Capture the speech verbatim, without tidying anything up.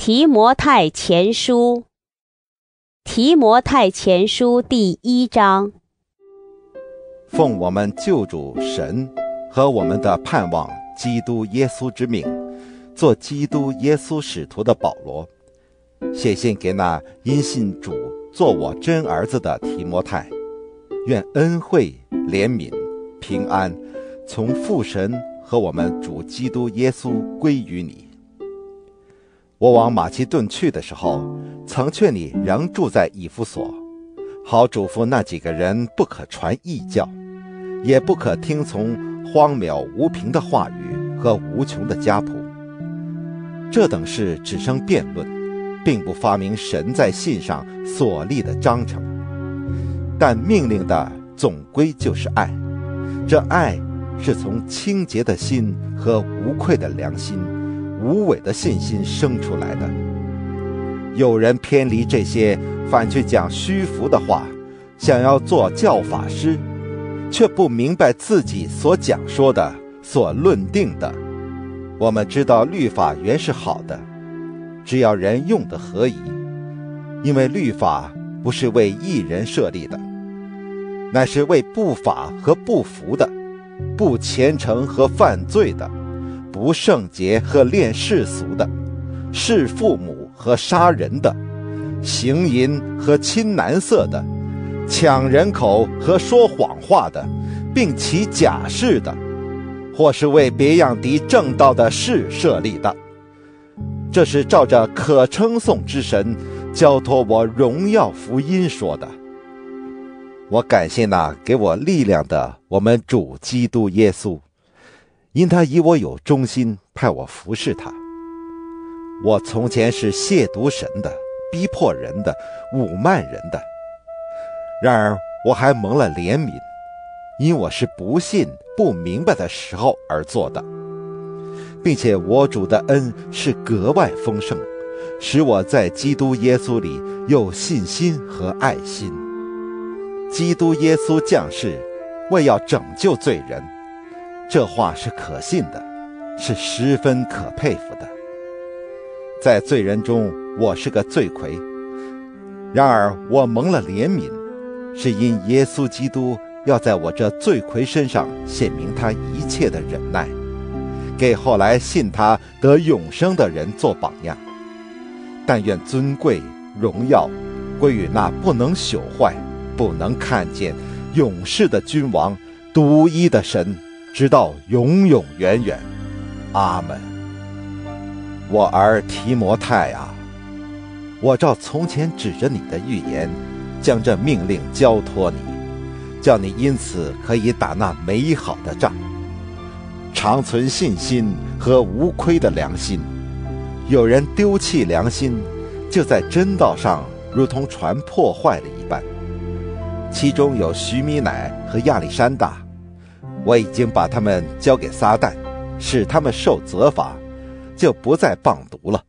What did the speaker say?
提摩太前书，提摩太前书第一章。 奉我们救主神和我们的盼望基督耶稣之命，做基督耶稣使徒的保罗，写信给那因信主做我真儿子的提摩太，愿恩惠、怜悯、平安从父神和我们主基督耶稣归于你。我往马其顿去的时候，曾劝你仍住在以弗所，好嘱咐那几个人不可传异教，也不可听从荒谬无凭的话语和无穷的家谱。这等事只生辩论，并不发明神在信上所立的章程。但命令的总归就是爱，这爱是从清洁的心和无愧的良心、无伪的信心生出来的。有人偏离这些，反去讲虚浮的话，想要做教法师，却不明白自己所讲说的、所论定的。我们知道律法原是好的，只要人用得合宜，因为律法不是为义人设立的，乃是为不法和不服的，不虔诚和犯罪的，不圣洁和恋世俗的，弑父母和杀人的，行淫和亲男色的，抢人口和说谎话的，并起假誓的，或是为别样敌正道的事设立的。这是照着可称颂之神交托我荣耀福音说的。我感谢那给我力量的我们主基督耶稣，因他以我有忠心，派我服侍他。我从前是亵渎神的，逼迫人的，侮慢人的，然而我还蒙了怜悯，因我是不信不明白的时候而做的，并且我主的恩是格外丰盛，使我在基督耶稣里有信心和爱心。基督耶稣降世，为要拯救罪人，这话是可信的，是十分可佩服的。在罪人中，我是个罪魁，然而我蒙了怜悯，是因耶稣基督要在我这罪魁身上显明他一切的忍耐，给后来信他得永生的人做榜样。但愿尊贵荣耀归于那不能朽坏、不能看见、永世的君王，独一的神，直到永永远远。阿们。我儿提摩太啊，我照从前指着你的预言，将这命令交托你，叫你因此可以打那美好的仗，常存信心和无亏的良心。有人丢弃良心，就在真道上如同船破坏了一般。其中有许米乃和亚历山大，我已经把他们交给撒旦，使他们受责罚，就不再谤读了。